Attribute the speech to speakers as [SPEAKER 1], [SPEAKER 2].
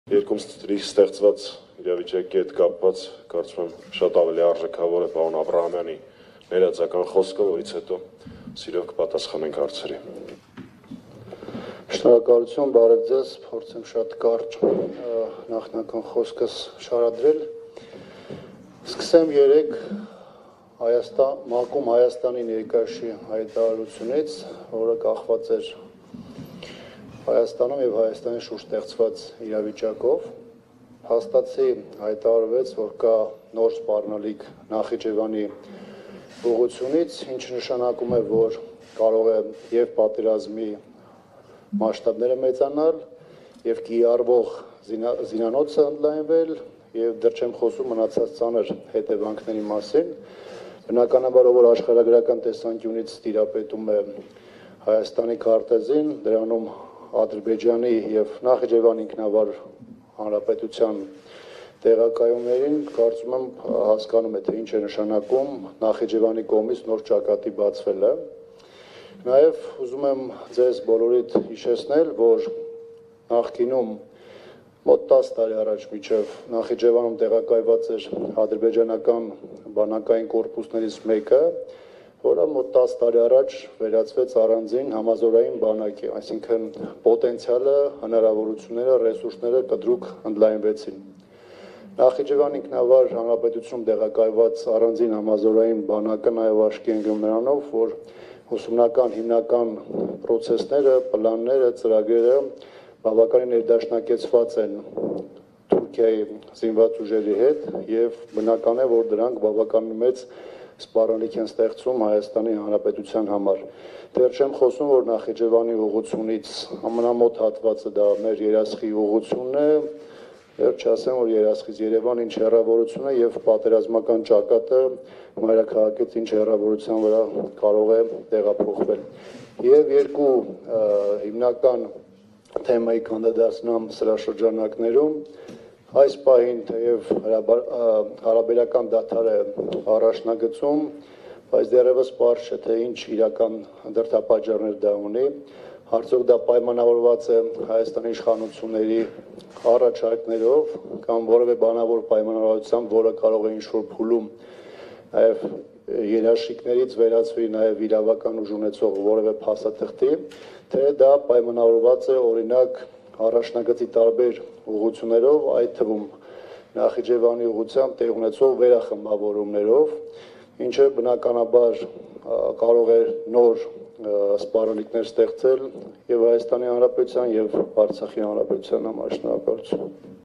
[SPEAKER 1] Երկուսից ստեղծված իրավիճակի հետ կապված կարծում եմ շատ ավելի արժեքավոր է պարոն Աբրահամյանի ներածական խոսքը, որից հետո սիրով կպատասխանենք հարցերի։
[SPEAKER 2] Շնորհակալություն, բարև ձեզ, փորձեմ շատ կարճ նախնական խոսքս շարադրել։ Սկսեմ երեք ՄԱԿ-ում Հայաստանի ներկայացի հայտարարությունից, որը կախված էր Հայաստանում եւ Հայաստանի շուրջ ստեղծված իրավիճակով, հաստատի հայտարարվեց, որ կա նոր սպառնալիք Նախիջևանի ուղղությունից, ինչը նշանակում է, որ կարող է եւ պատերազմի մասշտաբները մեծանալ, եւ կիրառվող զինանոցը ընդլայնվել, եւ դեռ չեմ խոսում մնացած ծանր հետևանքների մասին։ Բնականաբար, որ աշխարհագրական տեսանկյունից տիրապետում է Հայաստանի քարտեզին, դրանում Ադրբեջանի եւ Նախիջևանի ինքնավար հանրապետության տեղակայումներին, կարծում եմ հասկանում է, թե ինչ է նշանակում Նախիջևանի կողմից նոր ճակատի բացվելը։ Նաեւ ուզում եմ ձեզ բոլորիդ հիշեցնել, որ նախկինում մոտ 10 տարի առաջ միջև Նախիջևանում տեղակայված էր ադրբեջանական բանակային կորպուսներից մեկը, որը մոտ 10 տարի առաջ վերածվեց առանձին համազորային բանակի, այսինքն պոտենցիալը, հնարավորությունները, ռեսուրսները կտրուկ ընդլայնվեցին։ Նախիջևան ինքնավար հանրապետությունում տեղակայված առանձին համազորային բանակը նաև աչքի ընկնում նրանով, որ ուսումնական հիմնական պրոցեսները, պլանները, ծրագրերը բավականին ներդաշնակեցված են Թուրքիայի զինված ուժերի հետ եւ բնական է, որ դրանք բավականին մեծ սպառնալիք են ստեղծում Հայաստանի Հանրապետության համար։ Դեռ չեմ խոսում, որ Նախիջևանի ուղղությունից ամենամոտ հատվածը դա մեր Երասխի ուղղությունն է, դեռ չասեմ, որ Երասխից Երևան ինչ հեռավորություն է եւ պատերազմական ճակատը մայրաքաղաքից ինչ հեռավորության վրա կարող է տեղափոխվել։ Եվ երկու հիմնական թեմայի կանդիդացնամ սրա շրջանակներում այս պահին թեև հարաբերական դադար է առաջնագծում, բայց դեռևս պարզ չէ, թե ինչ իրական դրդապատճառներ դա ունի, արդյոք դա պայմանավորված է Հայաստանի իշխանությունների առաջարկներով կամ որևէ բանավոր պայմանավորվածությամբ, որը կարող է ինչ-որ փուլում նաև երաշխիքներից վերածվի նաև իրավական ուժ ունեցող որևէ փաստաթղթի, թե դա պայմանավորված է օրինակ առաջնագծի տարբեր ուղղություններով, այդ թվում Նախիջևանի ուղղությամբ տեղ ունեցող վերախմբավորումներով, ինչը բնականաբար կարող է նոր սպառնալիքներ ստեղծել եւ Հայաստանի Հանրապետության եւ Արցախի Հանրապետության համար։ Շնորհակալություն։